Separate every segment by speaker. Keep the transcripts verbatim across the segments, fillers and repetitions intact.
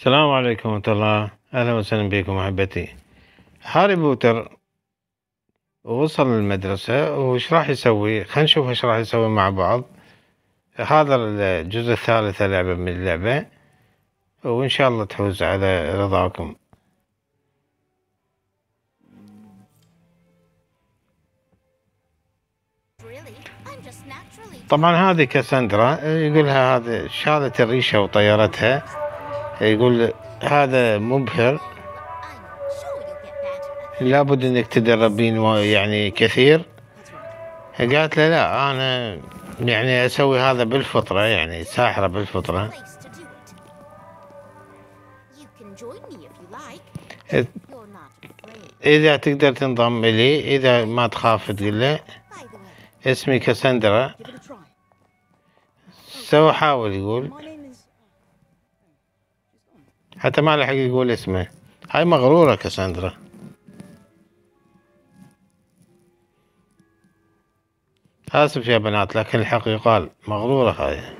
Speaker 1: السلام عليكم ورحمة الله، أهلا وسهلا بكم أحبتي. هاري بوتر وصل للمدرسة وش راح يسوي؟ خلينا نشوف ايش راح يسوي مع بعض. هذا الجزء الثالث لعبة من اللعبة، وإن شاء الله تفوز على رضاكم. طبعا هذه كاساندرا، يقولها هذا شالت الريشة وطيرتها، يقول هذا مبهر، لابد انك تدربين يعني كثير. قالت له لا، انا يعني اسوي هذا بالفطرة، يعني ساحرة بالفطرة. اذا تقدر تنضم الي، اذا ما تخاف تقول له اسمي كاساندرا. سوى حاول يقول، حتى ما لحق يقول اسمه. هاي مغرورة كاساندرا. آسف يا بنات، لكن الحق يقال، مغرورة هاي.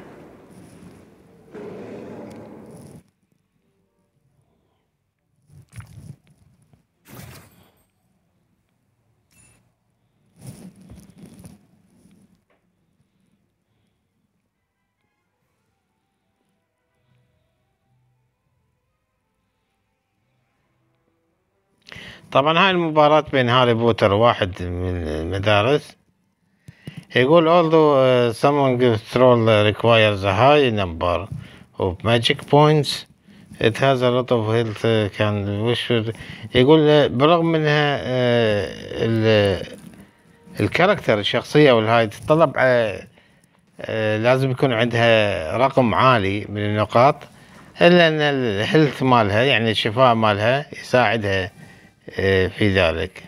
Speaker 1: طبعا هاي المباراة بين هاري بوتر وواحد من المدارس. يقول although uh, someone gives troll requires a high number of magic points, it has a lot of health uh, can wish. يقول برغم انها uh, ال الكاركتر الشخصية والهاي تتطلب uh, uh, لازم يكون عندها رقم عالي من النقاط، إلا أن الهيلث مالها يعني الشفاء مالها يساعدها uh, في ذلك.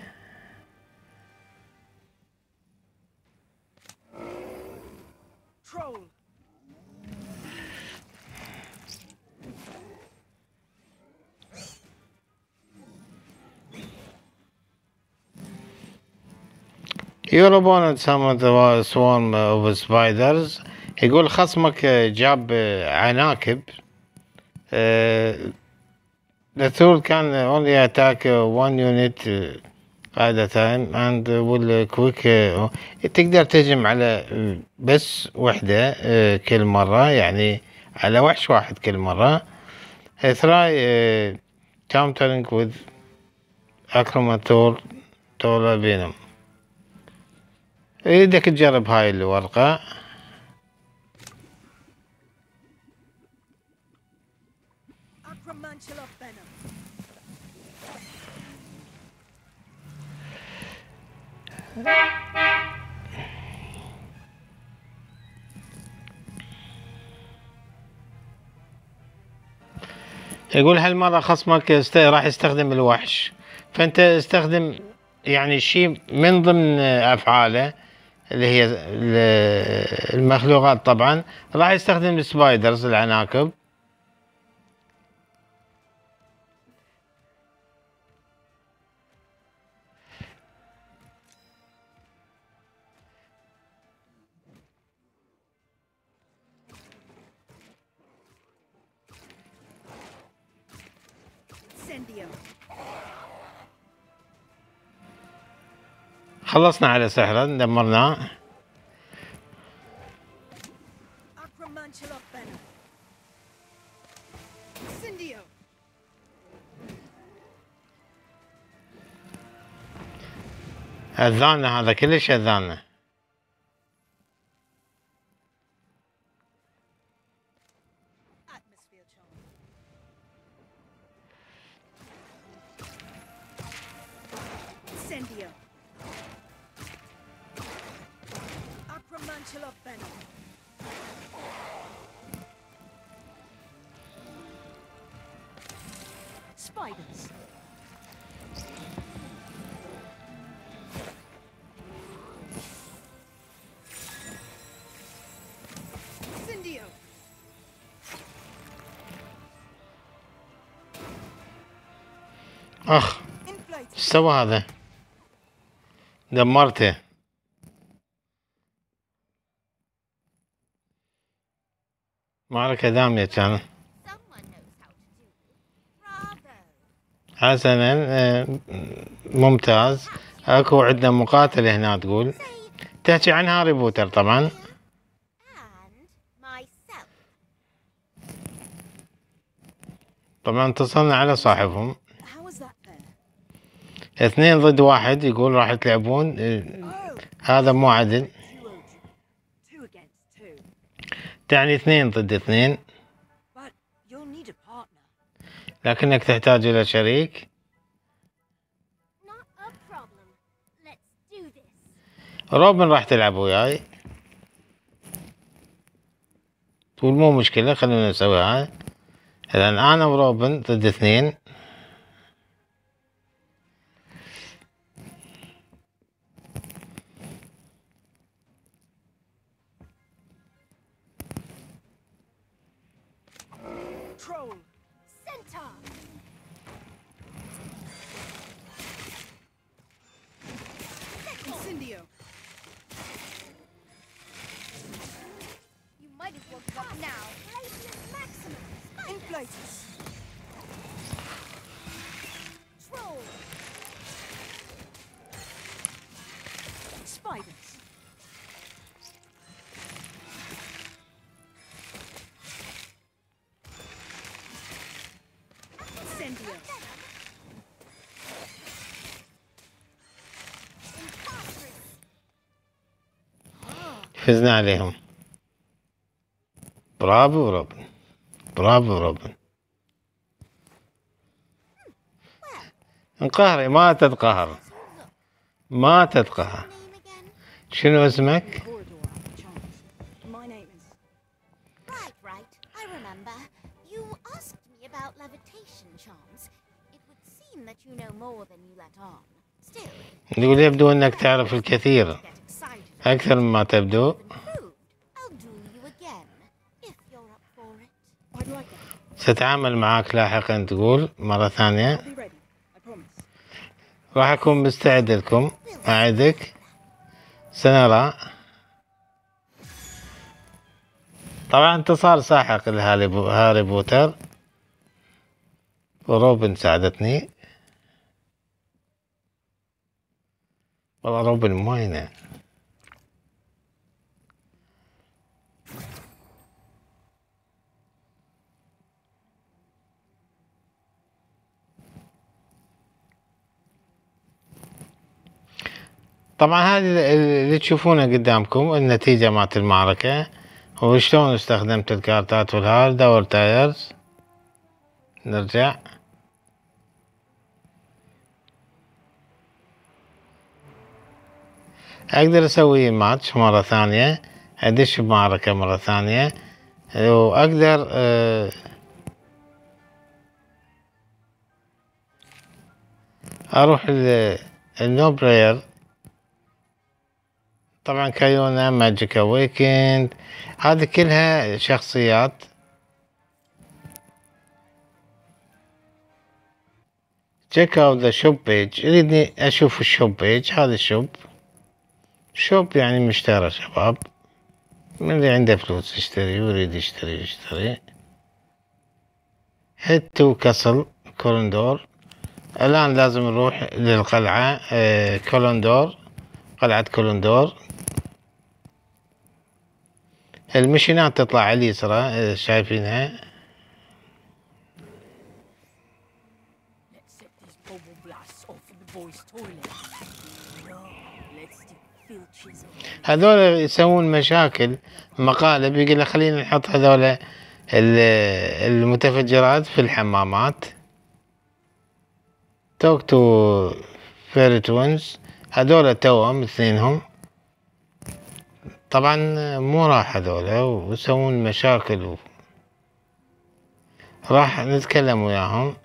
Speaker 1: Your opponent summoned a swarm of spiders. يقول خصمك جاب عناكب. The tool can only attack one unit at a time and will quick. تقدر تهجم على بس وحدة كل مرة، يعني على وحش واحد كل مرة. Try countering with Acromator Tolabinum. إيدك تجرب هاي الورقة. يقول هالمرة خصمك است... راح يستخدم الوحش، فأنت استخدم يعني شيء من ضمن أفعاله اللي هي المخلوقات. طبعا راح يستخدم السبايدرز العناكب. خلصنا على سحرة، دمرناه. أذانا، هذا كلش أذانا.
Speaker 2: Spiders. Incendio.
Speaker 1: أخ، ايش سوى هذا؟ دمرته. معركة دامية كانت. حسنا، آه، ممتاز. اكو عندنا مقاتل هنا تقول تحكي عن هاري بوتر طبعا.
Speaker 2: And myself.
Speaker 1: طبعا اتصلنا على صاحبهم.
Speaker 2: How was that fair?
Speaker 1: اثنين ضد واحد يقول راح تلعبون. آه،
Speaker 2: Oh,
Speaker 1: هذا مو عدل.
Speaker 2: two oh two. Two against two.
Speaker 1: تعني اثنين ضد اثنين،
Speaker 2: But you'll need a partner.
Speaker 1: لكنك تحتاج إلى شريك.
Speaker 2: Not a problem. Let's do this.
Speaker 1: روبن راح تلعب وياي. تقول مو مشكلة، خلونا نسويها. الآن أنا وروبن ضد اثنين.
Speaker 2: Troll. Centaur. Incendio. You might as well give up now. Radiant Maximum. Inflatus. Troll. Spiders. Incendio.
Speaker 1: فزنا عليهم. برافو روبن، برافو روبن. انقهري، ما تتقهر، ما تتقهر.
Speaker 2: Name again?
Speaker 1: شنو اسمك؟
Speaker 2: Corridor of Charms. My name is.
Speaker 3: Right, right. I remember. You asked me about levitation charms. It would seem that you know more than you let on. Still,
Speaker 1: يقول يبدو أنك تعرف الكثير
Speaker 3: get excited.
Speaker 1: أكثر مما تبدو.
Speaker 3: Proved. I'll do you again if you're up for it.
Speaker 2: I'd like that.
Speaker 1: ستعامل معك لاحقا، تقول مرة ثانية.
Speaker 2: I'll be ready. I promise.
Speaker 1: راح أكون مستعد لكم، أعدك. سنرى. طبعا انتصار ساحق لهاري بوتر، وروبن ساعدتني. والله روبن موينة. طبعا هذه اللي تشوفونه قدامكم النتيجة مالت المعركة، وشلون استخدمت الكارتات والهارد والتايرز. نرجع. اقدر اسوي ماتش مرة ثانية، ادش بمعركة مرة ثانية، واقدر آه، اروح النو بلاير. طبعا كايونا، ماجيك اويكند، هذه كلها شخصيات. check out the shop page. اريدني اشوف الشوب بيج. هذا الشوب، شوب يعني مشترى شباب، من اللي عنده فلوس يشتري ويريد يشتري يشتري. هيد تو كاسل كولندور. الآن لازم نروح للقلعة آه كولندور، قلعة كولندور. المشينات تطلع على اليسرى، آه شايفينها.
Speaker 4: Let's set these bubble blasts off in the boys' toilet. No, let's stick filches on them.
Speaker 1: هذول يسوون مشاكل، مقالب. يقول له خلينا نحط هذول ال- المتفجرات في الحمامات. توك تو فيري توينز. هذول توأم اثنينهم. طبعا مو راح هذول ويسوون مشاكل و... راح نتكلم وياهم،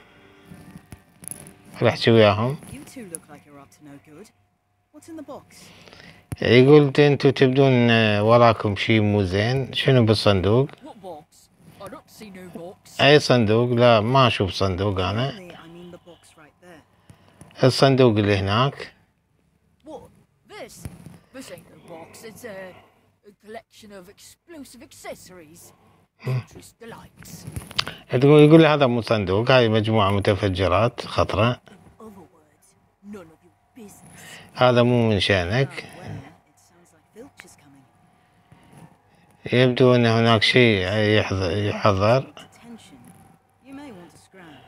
Speaker 1: راح احكي وياهم.
Speaker 2: You two look like you're up to no good. What's in the box?
Speaker 1: يقول انتوا تبدون وراكم شي مو زين. شنو بالصندوق؟
Speaker 4: What box? I don't see no box.
Speaker 1: اي صندوق؟ لا ما اشوف صندوق انا.
Speaker 2: Really, I mean the box right there.
Speaker 1: الصندوق اللي هناك.
Speaker 4: What? This? This ain't no box. It's a, a collection of explosive accessories. Dangerous delights.
Speaker 1: تقول يقول لي هذا مو صندوق، هاي مجموعة متفجرات خطرة،
Speaker 4: In other words, none of your business.
Speaker 1: هذا مو من
Speaker 5: Ah,
Speaker 1: شأنك.
Speaker 5: well, it sounds like Filch is coming.
Speaker 1: يبدو أن هناك شيء يحذر يحذر.
Speaker 5: Attention. You may want to scram.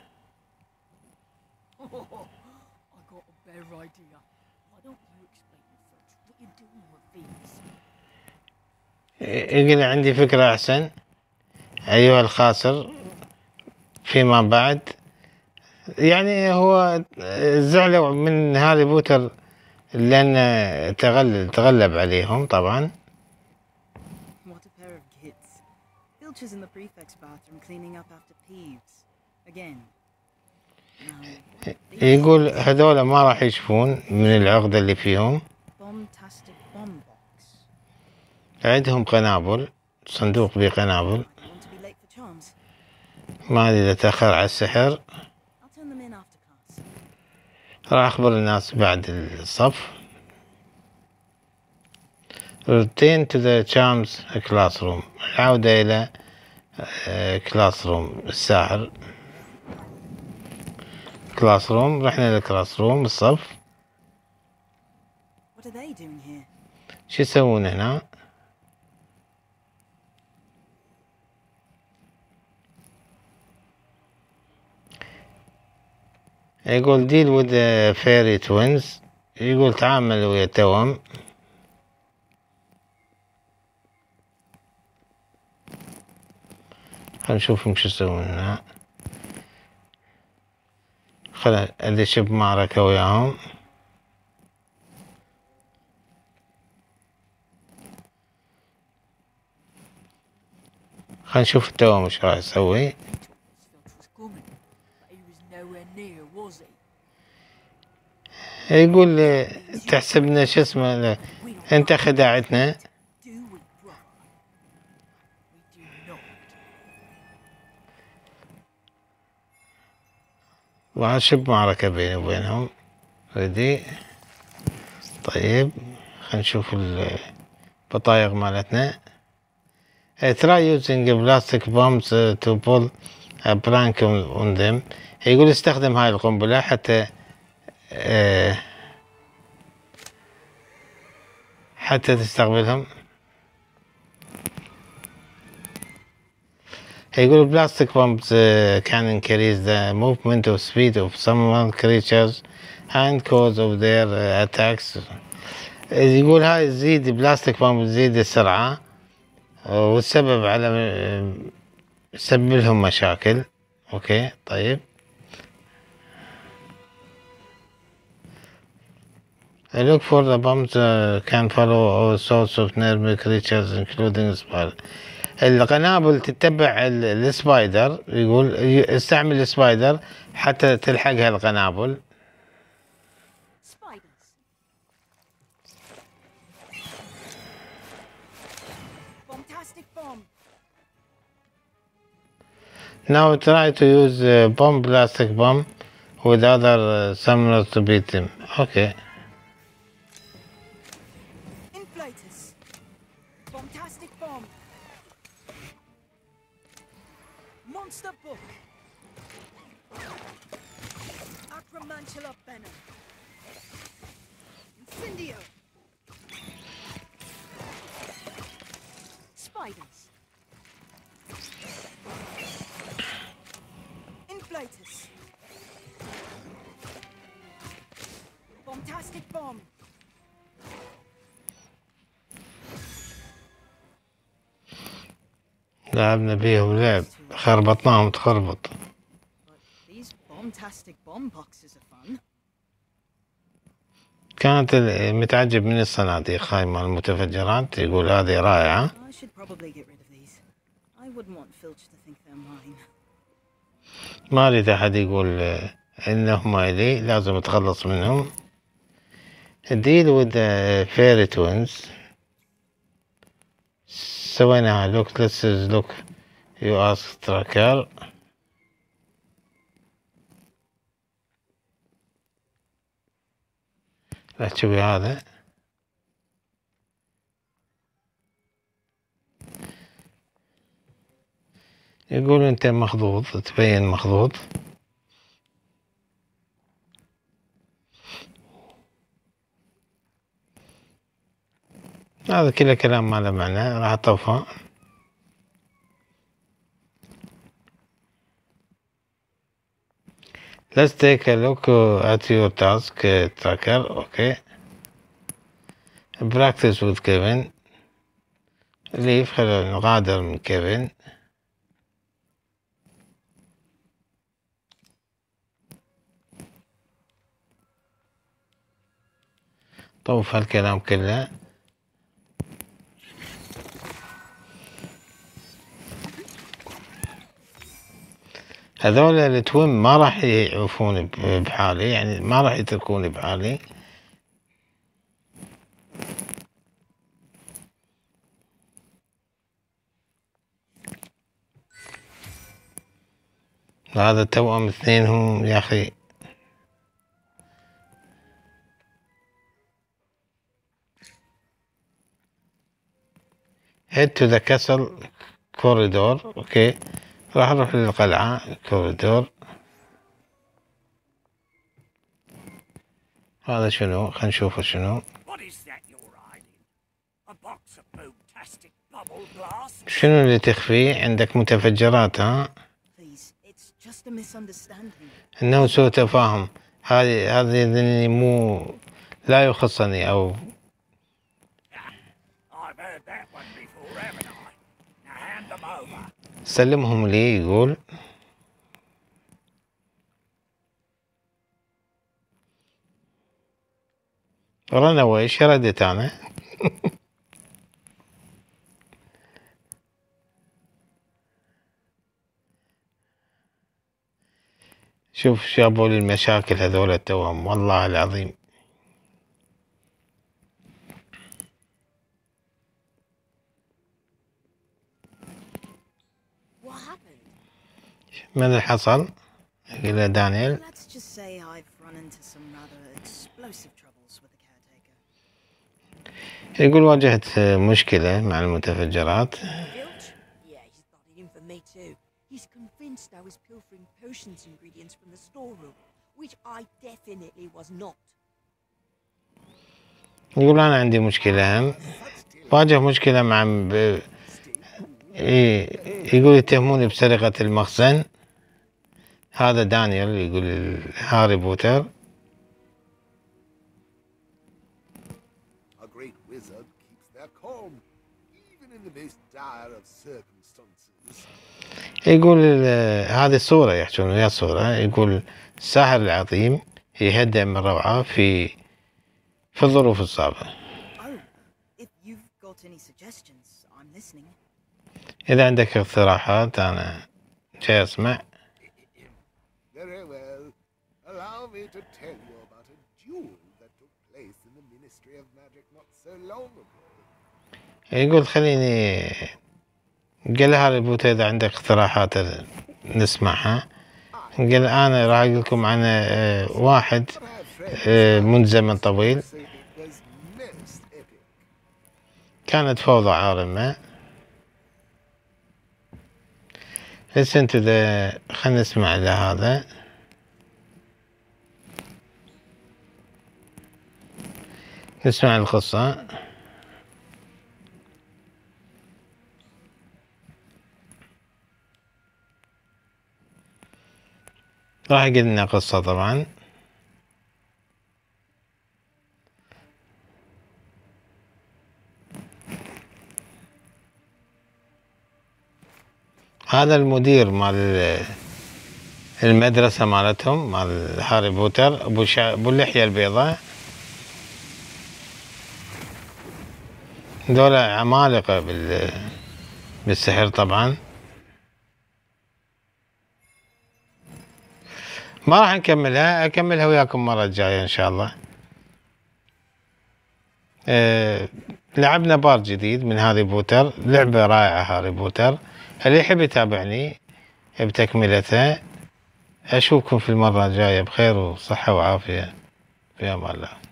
Speaker 4: I got a better idea. Why don't you explain to Filch what you're doing with these?
Speaker 1: يقول عندي فكرة أحسن أيها الخاسر فيما بعد. يعني هو زعلوا من هاري بوتر لأن تغلب تغلب عليهم طبعا.
Speaker 5: What a pair of kids. Filch is in the prefect's bathroom cleaning up after Peeves. Again. Now,
Speaker 1: يقول هذول ما راح يشوفون من العقدة اللي فيهم.
Speaker 5: Bombtastic bomb box.
Speaker 1: عندهم قنابل، صندوق بقنابل.
Speaker 5: You want to be late for charms?
Speaker 1: ما أدري إذا تأخر على السحر.
Speaker 5: I'll turn them in after class.
Speaker 1: راح أخبر الناس بعد الصف. Return to the charms classroom. العودة إلى كلاس روم الساحر. كلاس روم، رحنا للكلاس روم الصف.
Speaker 5: What are they doing here?
Speaker 1: شو يسوون هنا؟ يقول deal with the fairy twins. يقول تعامل ويا التوأم. خلينا نشوفهم شو يسوون هنا. خلينا ادش بمعركة وياهم. خلينا نشوف التوأم ايش راح يسوي.
Speaker 4: Filch was coming, but he was nowhere near, was he?
Speaker 1: يقول تحسبنا شو اسمه، انت خدعتنا.
Speaker 4: Do we, brother? We do not.
Speaker 1: وعشب معركة بيني وبينهم. ريدي. طيب خلينا نشوف البطايق مالتنا. try using plastic bombs to pull a prank on them. يقول استخدم هاي القنبلة حتى حتى تستقبلهم. يقول plastic bombs can increase the movement of speed of some creatures and cause of their attacks. يقول هاي تزيد بلاستيك بومب تزيد السرعة والسبب على سبب لهم مشاكل. اوكي طيب. look for the bombs can follow all sorts of nearby creatures including spider. القنابل تتبع السبايدر. يقول استعمل السبايدر حتى تلحقها القنابل.
Speaker 3: Spiders.
Speaker 5: Bombtastic bomb.
Speaker 1: Now try to use a bomb plastic bomb with other uh, summoners to beat them. Okay.
Speaker 5: Inflatus. Bombtastic bomb. Monster book. Acromantula venom. Incendio.
Speaker 3: Spiders.
Speaker 5: Inflatus. Bombtastic bomb.
Speaker 1: لعبنا بيهم لعب خربطناهم تخربط.
Speaker 5: But these bombtastic bomb boxes are fun.
Speaker 1: كانت ال- متعجب من الصناديق هاي مال المتفجرات. يقول هذه رائعة.
Speaker 5: I should probably get rid of these. I wouldn't want Filch to think they're mine.
Speaker 1: ما أريد أحد يقول آه، إنهم إلي، لازم أتخلص منهم. deal with the fairy twins. سويناها. look let's look you ask tracker. لا تسوي هذا. يقول انت مخضوض، تبين مخضوض. هذا كله كلام ما له معنى، راح اطفى. Let's take a look at your task tracker. Okay. Practice with Kevin. leave. خلينا نغادر من كيفن. طوف هالكلام كله. هذول التوين ما راح يعوفون بحالي، يعني ما راح يتركوني بحالي. هذا توأم اثنينهم يا أخي. head to the castle corridor. اوكي، راح نروح للقلعة كوريدور. هذا شنو؟ خلينا نشوفه شنو. شنو اللي تخفيه؟ عندك متفجرات ها؟ انه سوء تفاهم. هذه هذه مو لا يخصني او سلمهم لي. يقول رن اواي. ايش رديت انا؟ شوف شابوا لي المشاكل هذول التوهم والله العظيم. من اللي حصل؟ يقول دانيال. يقول واجهت مشكلة مع المتفجرات.
Speaker 4: He's convinced I was pilfering potions ingredients from the storeroom, which I definitely was not.
Speaker 1: يقول أنا عندي مشكلة، واجه مشكلة مع ب... يقول يتهموني بسرقة المخزن. هذا دانيال يقول هاري بوتر.
Speaker 6: A great wizard keeps their calm, even in the most dire of circumstances.
Speaker 1: يقول هذه الصورة يحجون ويا صورة. يقول الساحر العظيم يهدأ من روعة في في الظروف الصعبة. إذا عندك اقتراحات أنا جاي أسمع.
Speaker 6: Very well. Allow me to tell you about a duel that took place in the Ministry of Magic not so long ago.
Speaker 1: يقول خليني قال هاري بوتر إذا عندك اقتراحات نسمعها. قال أنا راح أقول لكم عن واحد منذ زمن طويل كانت فوضى عارمة. listen to the خلينا نسمع لهذا. نسمع القصة. راح يقول لنا قصة طبعا. هذا المدير مال المدرسة مالتهم مال هاري بوتر، ابو شا... ابو اللحية البيضاء. دول عمالقة بال... بالسحر طبعا. ما راح نكملها، اكملها وياكم مرة جاية ان شاء الله. أه... لعبنا بار جديد من هاري بوتر، لعبة رائعة هاري بوتر. اللي يحب يتابعني بتكملتها. اشوفكم في المرة الجاية بخير وصحة وعافية في امان الله.